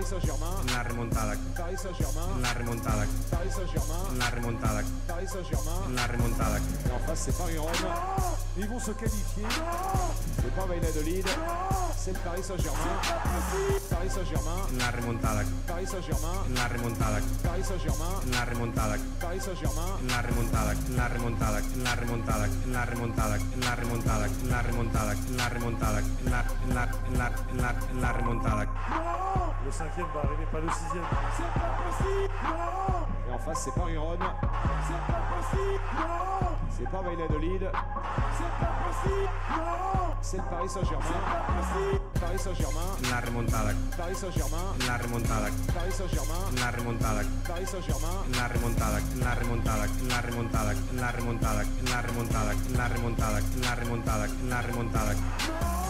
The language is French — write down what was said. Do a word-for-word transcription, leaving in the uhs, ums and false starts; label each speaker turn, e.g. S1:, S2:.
S1: Paris Saint-Germain,
S2: la remontada,
S1: Paris Saint-Germain,
S2: la remontada,
S1: Paris Saint-Germain,
S2: la remontada,
S1: Paris Saint-Germain.
S2: la remontada,
S1: Et en face, c'est Paris-Rome. Ils vont se qualifier. C'est pas Valladolid. C'est le Paris Saint-Germain. Paris Saint-Germain,
S2: la remontada,
S1: Paris Saint-Germain,
S2: la remontada,
S1: Paris Saint-Germain,
S2: la remontada,
S1: Paris Saint-Germain.
S2: la remontada, la remontada, la remontada, la remontada, la remontada, la remontada, la remontada, la la la la la remontada.
S3: Le cinquième va arriver, pas le sixième.
S1: C'est pas possible. Non. Et en face, c'est Paris-Rome. C'est pas possible. Non. C'est pas Valladolid. C'est pas possible. Non. C'est le Paris Saint-Germain. C'est pas possible. Paris Saint-Germain,
S2: La remontada,
S1: Paris Saint-Germain,
S2: la remontada,
S1: Paris Saint-Germain,
S2: la remontada,
S1: Paris Saint-Germain.
S2: la remontada, la remontada, la remontada, la remontada, la remontada, la remontada, la remontada, la remontada.